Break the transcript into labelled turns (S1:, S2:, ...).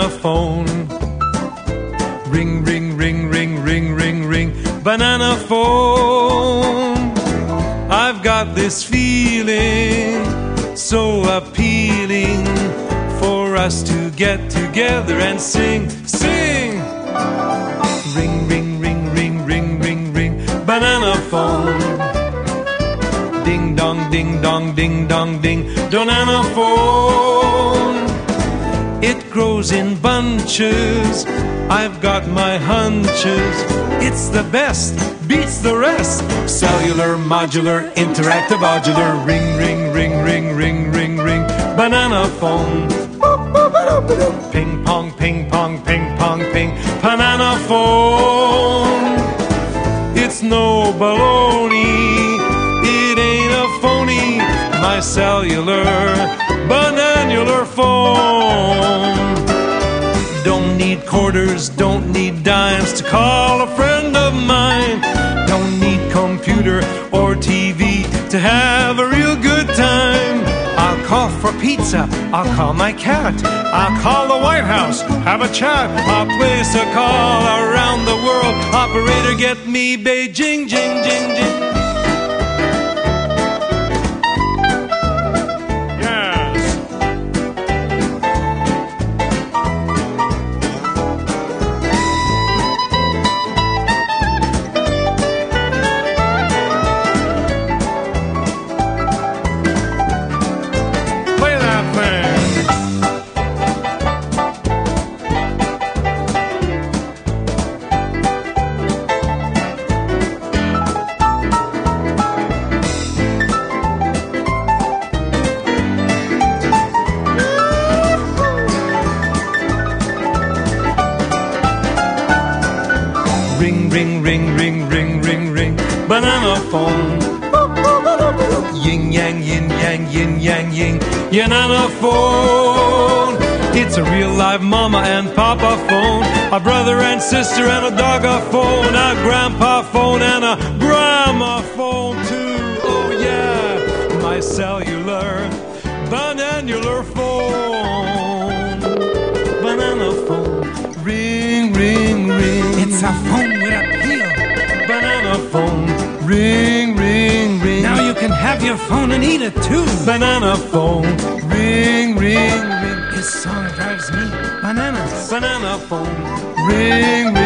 S1: banana phone. Ring, ring, ring, ring, ring, ring, ring, banana phone. I've got this feeling so appealing for us to get together and sing, sing. Ring, ring, ring, ring, ring, ring, ring, banana phone. Ding dong, ding dong, ding dong, ding, banana phone. It grows in bunches, I've got my hunches. It's the best, beats the rest. Cellular, modular, interactive, modular. Ring, ring, ring, ring, ring, ring, ring, banana phone. Ping pong, ping pong, ping pong, ping, banana phone. It's no baloney, it ain't a phony. My cellular, bananular phone. Don't need quarters, don't need dimes to call a friend of mine. Don't need computer or TV to have a real good time. I'll call for pizza, I'll call my cat, I'll call the White House, have a chat. I'll place a call around the world. Operator, get me Beijing, jing, jing, jing. Ring, ring, ring, ring, ring, ring, ring, banana phone. Yin yang, yin yang, yin yang, yin, yanana phone. It's a real live mama and papa phone, a brother and sister and a dogga phone, a grandpa phone and a grandma phone too. Oh yeah, my cellular, bananular phone. Banana phone. Ring, ring, ring.
S2: It's a phone with appeal.
S1: Banana phone. Ring, ring, ring.
S2: Now you can have your phone and eat it too.
S1: Banana phone. Ring, ring, ring.
S2: This song drives me bananas.
S1: Banana phone. Ring,